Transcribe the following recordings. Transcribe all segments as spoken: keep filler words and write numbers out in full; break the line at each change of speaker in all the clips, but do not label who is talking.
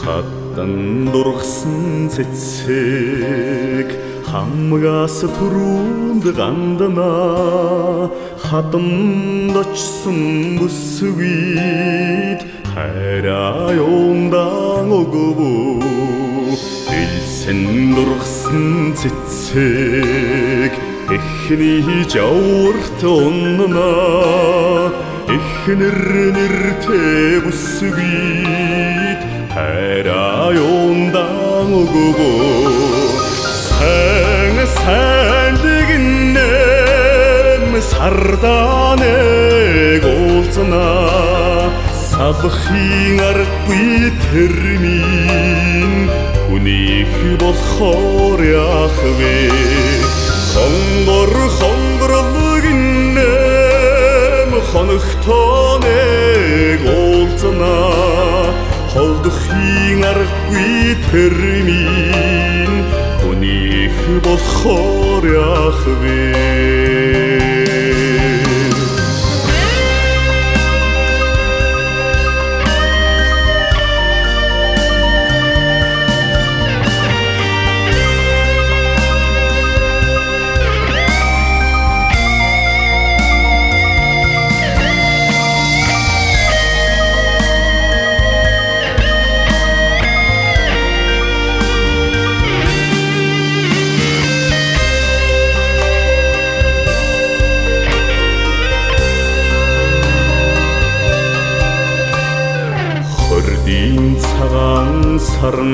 хатан дургсан цэцэг хамгаас түрүүнд гандана хатамд очсон бүсвид хайраа юундан өгвөө элсэн дургсан цэцэг эхний жаварт унна эхнэр нэртэй бүсвид хайраа юундан өгвөө сайн сайндэгнэм сарданэг уулзнаа сабхийн аргагүй тэрмийн хүнийх болохоор яах вэ хонгор хонгорлогнэм хоногтонэг уулзнаа холдохын аргагүй тэрмийн хүнийх болохоор яах вэ цагаан сарн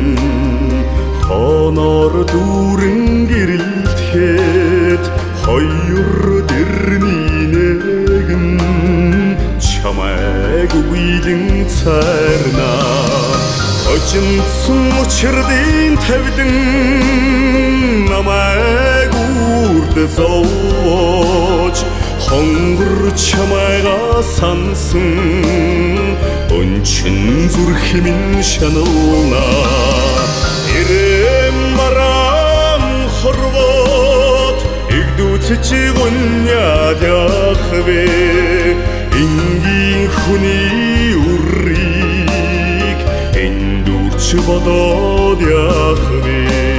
тооноор дүүрэн гэрэлтэхэд хоёр дэрний нэгэн чамайг үеийн цайрна очинцэн учирдын тавилан намайг үрд зовоож хонгор чамайгаа сансан өнчин зүрхмин шанална ирэм барам хорвот игдүүцэж гуньяд яах вэ энгийн хүний үрийг эндүрч бодоод яах вэ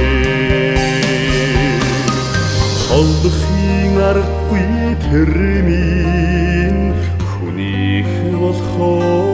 холдохын аргагүй тэрмийн хүнийх болохоор